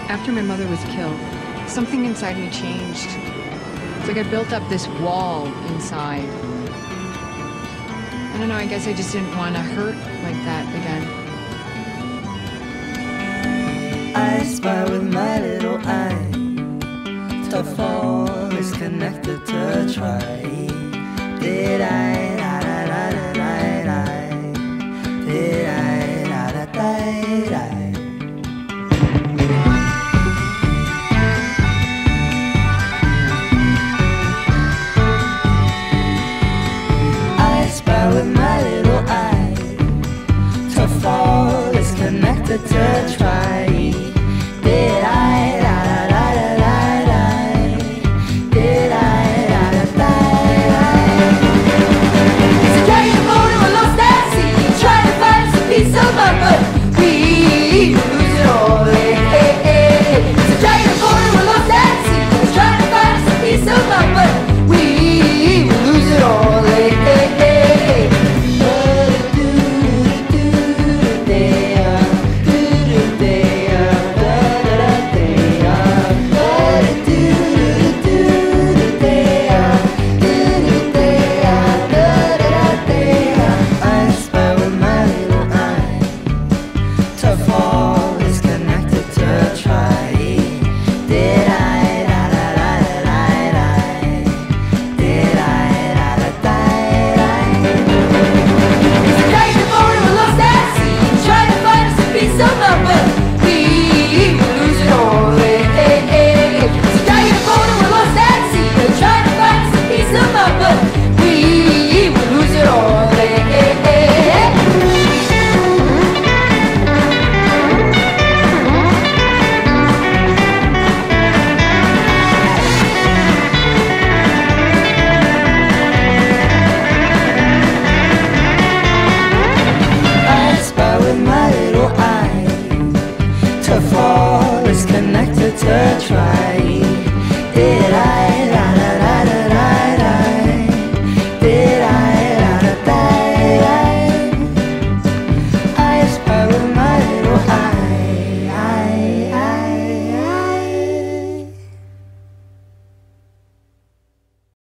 After my mother was killed, something inside me changed. It's like I built up this wall inside. I don't know, I guess I just didn't want to hurt like that again. I spy with my little eye. To fall is connected to try. Did I, da da da da da da. Did I, da da da da. With my little eye, to fall is connected to try. Did I, da da da da da. Did I, da da da da. So carry the boat and we're lost at sea, trying to find some peace of mind, but we lose it all. Hey, hey, hey. So carry the boat and we're lost at sea, trying to find some peace of mind, but we lose it all. Hey, hey, hey. Fall is connected to try.